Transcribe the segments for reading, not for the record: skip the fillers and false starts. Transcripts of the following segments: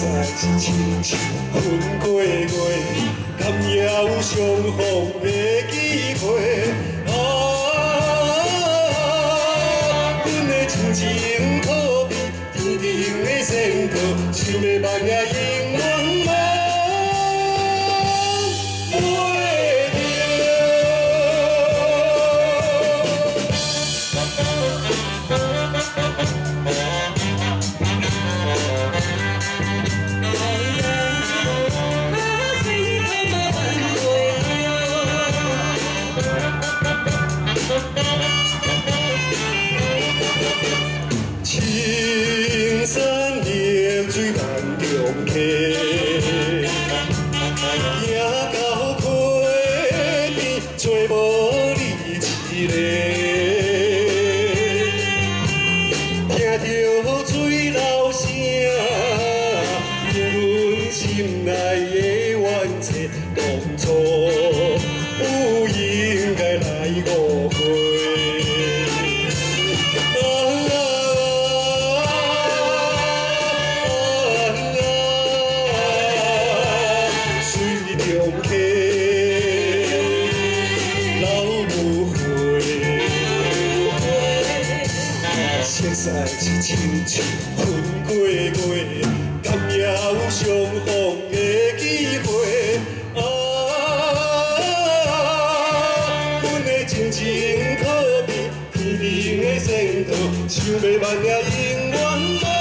在是亲像云过月，敢也有相逢的机会。啊，阮的亲情可比天顶的星河，想要万也永远无。 青山绿水万重溪，行到溪边找无你一个，听着水流声，令阮心内的怨气当初不应该来误会。 现在是亲像云过月，敢也有相逢的机会。啊，阮的亲情可比天顶的星河，想要万也永远无。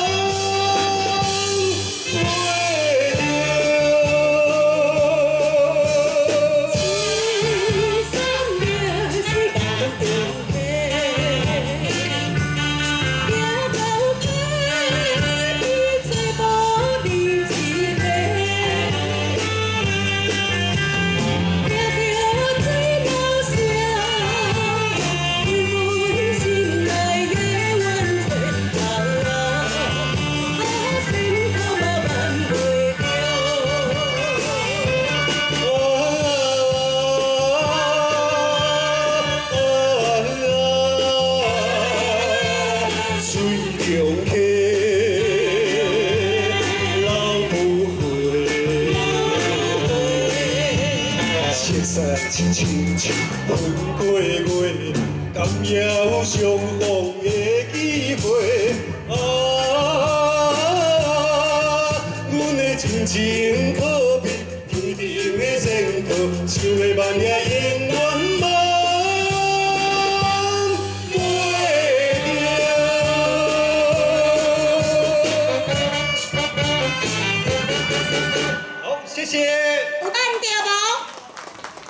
现在是亲像云过月，敢也有相逢的机会。啊，阮的亲情可比天顶的星河，想要万也。